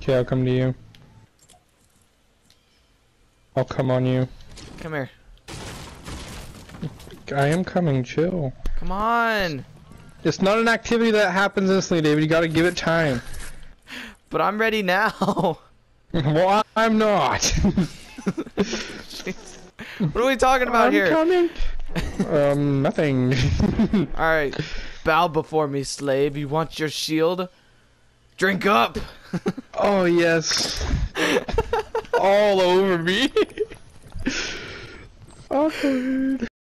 Okay, I'll come to you. I'll come on you. Come here. I am coming, chill. Come on. It's not an activity that happens instantly, David. You gotta give it time. But I'm ready now. Well, I'm not. What are we talking about here? I'm coming. Nothing. Alright. Bow before me, slave. You want your shield? Drink up. Oh, yes. All over me. Awkward.